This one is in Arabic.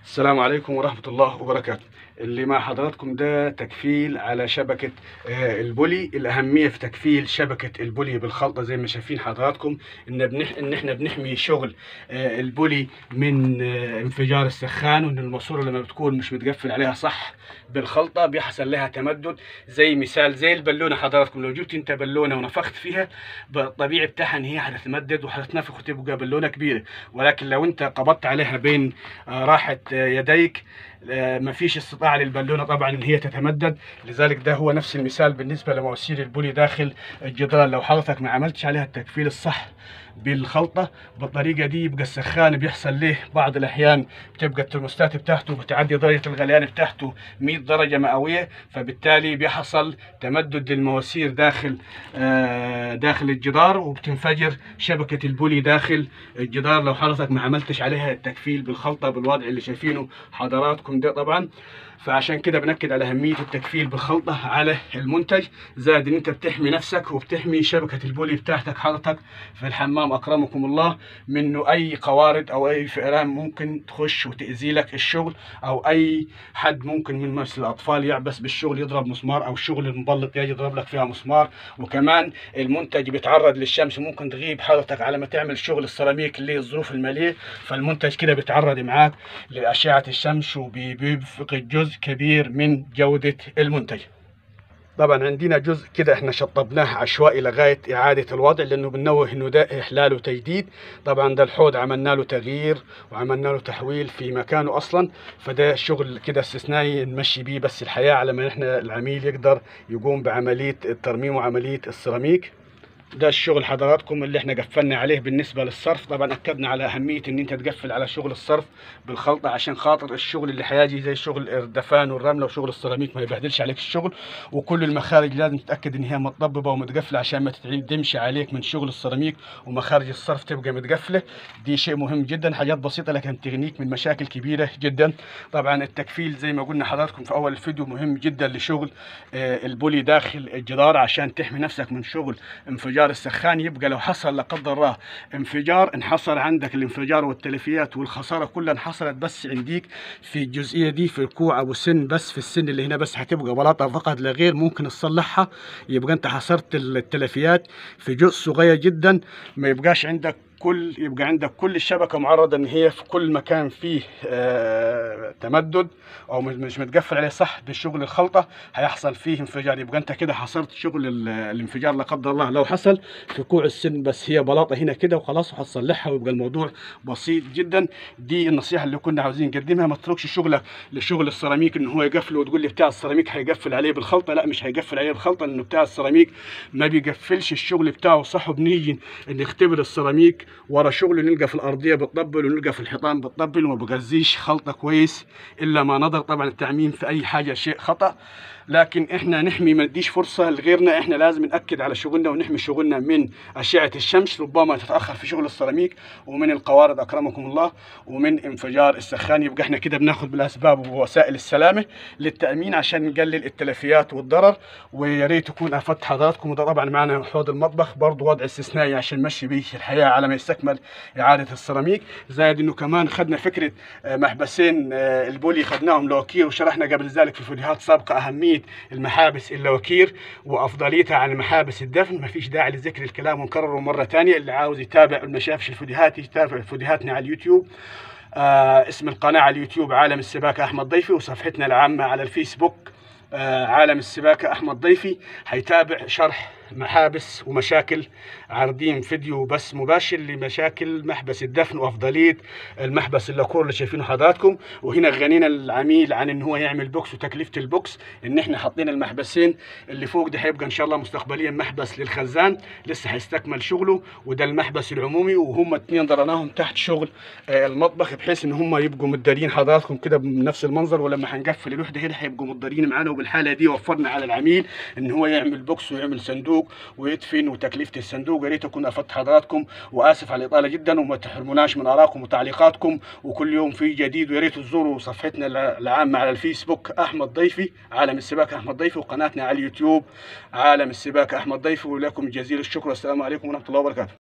السلام عليكم ورحمة الله وبركاته. اللي مع حضراتكم ده تكفيل على شبكة البولي. الأهمية في تكفيل شبكة البولي بالخلطة زي ما شايفين حضراتكم إن إحنا بنحمي شغل البولي من انفجار السخان، وإن الماسورة لما بتكون مش متقفل عليها صح بالخلطة بيحصل لها تمدد. زي مثال زي البالونة حضراتكم، لو جبت أنت بالونة ونفخت فيها بالطبيعي بتاعها إن هي هتتمدد وهتتنفخ وتبقى بالونة كبيرة، ولكن لو أنت قبضت عليها بين راحة يديك مفيش استطاعة للبالونة طبعا ان هي تتمدد. لذلك ده هو نفس المثال بالنسبة لمواسير البولي داخل الجدران. لو حضرتك ما عملتش عليها التكفيل الصح بالخلطة بالطريقة دي، يبقى السخان بيحصل له بعض الأحيان بتبقى الترموستات بتاعته بتعدي درجة الغليان بتاعته 100 درجة مئوية، فبالتالي بيحصل تمدد للمواسير داخل الجدار، وبتنفجر شبكة البولي داخل الجدار لو حضرتك ما عملتش عليها التكفيل بالخلطة بالوضع اللي شايفينه حضراتكم ده طبعا. فعشان كده بنأكد على أهمية التكفيل بالخلطة على المنتج، زائد إن أنت بتحمي نفسك وبتحمي شبكة البولي بتاعتك حضرتك في الحمام أكرمكم الله منه أي قوارض أو أي فئران ممكن تخش وتأذي لك الشغل، أو أي حد ممكن من مثل الأطفال يعبس بالشغل يضرب مسمار، أو شغل المبلط يجي يضرب لك فيها مسمار. وكمان المنتج بيتعرض للشمس، ممكن تغيب حضرتك على ما تعمل شغل السيراميك اللي هي الظروف المالية، فالمنتج كده بيتعرض معاك لأشعة الشمس وبيفقد جزء كبير من جودة المنتج. طبعا عندنا جزء كده احنا شطبناه عشوائي لغايه اعاده الوضع، لانه بنوه انه ده احلال وتجديد. طبعا ده الحوض عملنا له تغيير وعملنا له تحويل في مكانه اصلا، فده شغل كده استثنائي نمشي بيه بس الحياه على ما احنا العميل يقدر يقوم بعمليه الترميم وعمليه السيراميك. ده الشغل حضراتكم اللي احنا قفلنا عليه بالنسبه للصرف. طبعا اكدنا على اهميه ان انت تقفل على شغل الصرف بالخلطه، عشان خاطر الشغل اللي هيجي زي شغل الدفان والرمله وشغل السيراميك ما يبهدلش عليك الشغل. وكل المخارج لازم تتاكد ان هي متطببه ومتقفله عشان ما تدمش عليك من شغل السيراميك، ومخارج الصرف تبقى متقفله. دي شيء مهم جدا، حاجات بسيطه لكن تغنيك من مشاكل كبيره جدا. طبعا التكفيل زي ما قلنا حضراتكم في اول الفيديو مهم جدا لشغل البولي داخل الجدار، عشان تحمي نفسك من شغل انفجار السخان. يبقى لو حصل لا قدر الله انفجار، انحصر عندك الانفجار والتلفيات والخساره كلها انحصرت بس عنديك في الجزئيه دي في الكوع ابو سن، بس في السن اللي هنا بس هتبقى بلاطه فقط لا غير، ممكن تصلحها. يبقى انت حصرت التلفيات في جزء صغير جدا، ما يبقاش عندك يبقى عندك كل الشبكه معرضه ان هي في كل مكان فيه تمدد او مش متقفل عليه صح بالشغل الخلطه هيحصل فيه انفجار. يبقى انت كده حصرت شغل الانفجار لا قدر الله لو حصل في كوع السن، بس هي بلاطه هنا كده وخلاص وهتصلحها ويبقى الموضوع بسيط جدا. دي النصيحه اللي كنا عاوزين نقدمها. ما تتركش شغلك لشغل السيراميك ان هو يقفله وتقول لي بتاع السيراميك هيقفل عليه بالخلطه. لا، مش هيقفل عليه بالخلطه، لانه بتاع السيراميك ما بيقفلش الشغل بتاعه صح. وبنيجي نختبر السيراميك ورا شغله نلقى في الارضيه بتطبل ونلقى في الحيطان بتطبل وما بغذيش خلطه كويس الا ما نظر. طبعا التعميم في اي حاجه شيء خطا، لكن احنا نحمي ما نديش فرصه لغيرنا. احنا لازم ناكد على شغلنا ونحمي شغلنا من اشعه الشمس ربما تتاخر في شغل السيراميك، ومن القوارض اكرمكم الله، ومن انفجار السخان. يبقى احنا كده بناخذ بالاسباب ووسائل السلامه للتامين عشان نقلل التلفيات والضرر. ويا ريت تكون افدت حضراتكم. وده طبعا معنا حوض المطبخ برضه وضع استثنائي عشان نمشي بيه الحياه على ما يستكمل اعاده السيراميك. زائد انه كمان خدنا فكره محبسين البولي خدناهم لوكير، وشرحنا قبل ذلك في فيديوهات سابقه اهميه المحابس اللوكير وافضليتها عن محابس الدفن. ما فيش داعي لذكر الكلام ونكرره مره ثانيه. اللي عاوز يتابع ما شافش الفيديوهات يتابع فيديوهاتنا على اليوتيوب. اسم القناه على اليوتيوب عالم السباكه احمد ضيفي، وصفحتنا العامه على الفيسبوك عالم السباكه احمد ضيفي. هيتابع شرح محابس ومشاكل، عارضين فيديو بس مباشر لمشاكل محبس الدفن وافضليه المحبس اللاكور اللي شايفينه حضراتكم. وهنا غنينا العميل عن ان هو يعمل بوكس وتكلفه البوكس، ان احنا حاطين المحبسين اللي فوق ده هيبقى ان شاء الله مستقبليا محبس للخزان لسه هيستكمل شغله، وده المحبس العمومي، وهم اتنين ضرناهم تحت شغل المطبخ بحيث ان هم يبقوا متدارين حضراتكم كده بنفس المنظر. ولما هنقفل الوحده هنا هيبقوا متدارين معانا. وبالحاله دي وفرنا على العميل ان هو يعمل بوكس ويعمل صندوق ويدفن وتكلفه الصندوق. يا ريت اكون افدت حضراتكم، واسف على الاطاله جدا، وما تحرموناش من ارائكم وتعليقاتكم، وكل يوم في جديد. ويا ريت تزوروا صفحتنا العامه على الفيسبوك احمد ضيفي عالم السباكه احمد ضيفي، وقناتنا على اليوتيوب عالم السباكه احمد ضيفي. ولكم جزيل الشكر والسلام عليكم ورحمه الله وبركاته.